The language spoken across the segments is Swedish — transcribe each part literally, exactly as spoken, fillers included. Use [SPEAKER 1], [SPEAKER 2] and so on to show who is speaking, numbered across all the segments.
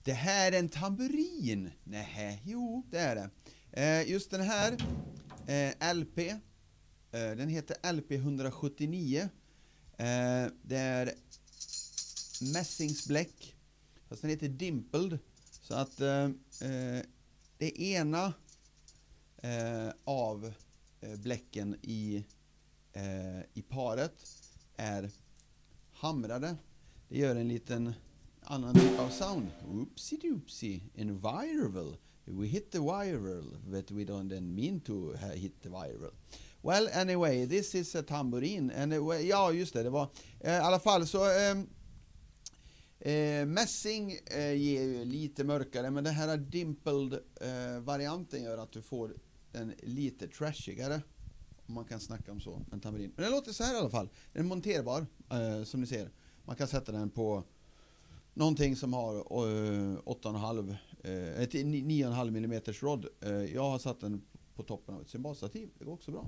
[SPEAKER 1] Det här är en tamburin. Nej, jo, det är det. Eh, just den här eh, L P, eh, den heter L P etthundrasjuttionio. Eh, det är mässingsbläck, fast den heter Dimpled. Så att eh, eh, det ena eh, av eh, bläcken i, eh, i paret är hamrade. Det gör en liten annan typ av sound. Oopsie doopsie, in viral. We hit the viral, but we don't then mean to hit the viral. Well, anyway, this is a tamburin. Anyway, ja, just det, det var eh, i alla fall så eh, eh, mässing eh, ger ju lite mörkare, men det här dimpled eh, varianten gör att du får en lite trashigare, om man kan snacka om så, en tamburin. Men det låter så här i alla fall. Den är monterbar, eh, som ni ser. Man kan sätta den på någonting som har uh, åtta komma fem uh, nio komma fem millimeters rod. Uh, jag har satt den på toppen av ett cymbalstativ. Det går också bra.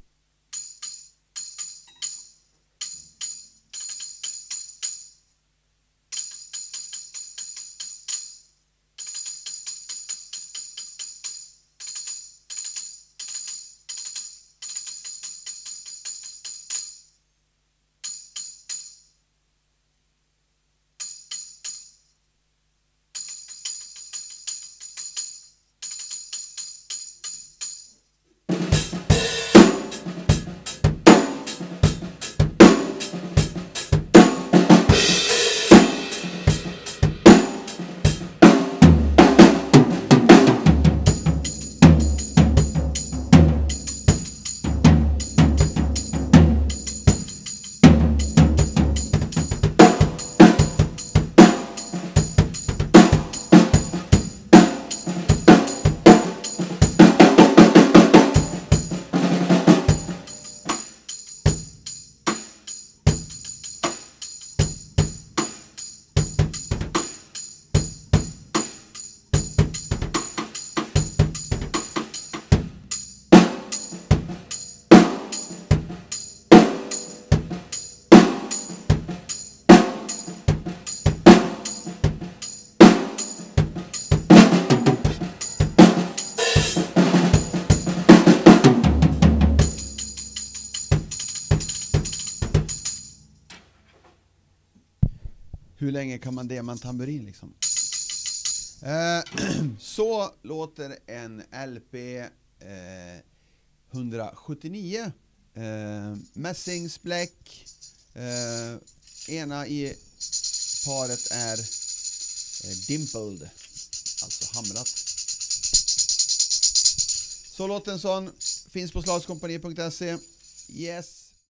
[SPEAKER 1] Hur länge kan man demma en tamburin liksom? Eh, så låter en L P eh, etthundrasjuttionio. Eh, mässingsbläck. Eh, ena i paret är eh, dimpled, alltså hamrat. Så låter en sån. Finns på slagskompani punkt se. Yes.